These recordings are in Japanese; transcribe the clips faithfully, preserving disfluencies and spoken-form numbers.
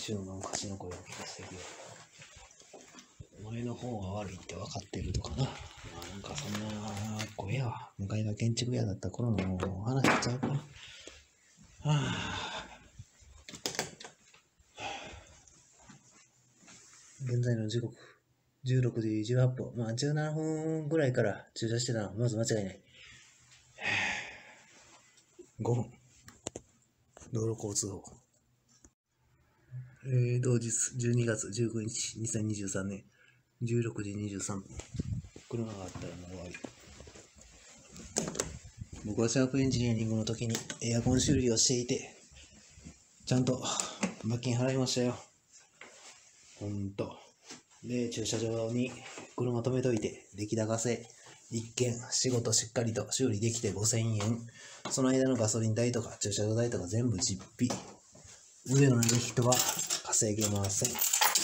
週のおかしな声を聞かせてくれ。お前の方が悪いって分かってるとかな。まあなんかそんな声やわ。向かいが建築屋だった頃の話しちゃうかな。はあ、現在の時刻じゅうろくじじゅうはっぷん。まあじゅうななふんぐらいから駐車してたのはまず間違いない。ごふん。道路交通法。えー、同日じゅうにがつじゅうくにちにせんにじゅうさんねんじゅうろくじにじゅうさんぷん。車があったらもう終わり。僕はシャープエンジニアリングの時にエアコン修理をしていて、ちゃんと罰金払いましたよ。ほんと。で、駐車場に車止めといて、出来高制。一件仕事しっかりと修理できてごせんえん。その間のガソリン代とか駐車場代とか全部実費。上のない人は稼げません。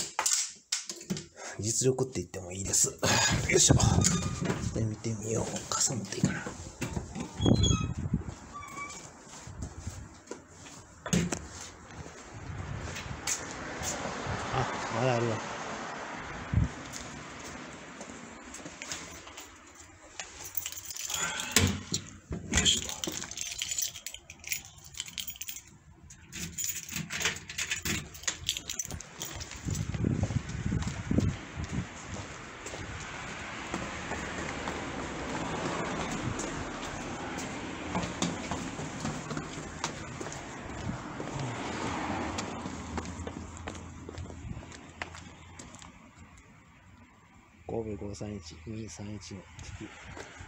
実力って言ってもいいです。よいしょ。で見てみよう。傘持っていいかな。あ、まだあるわ。よいしょ。神戸ごさんいちにさんいちの地球。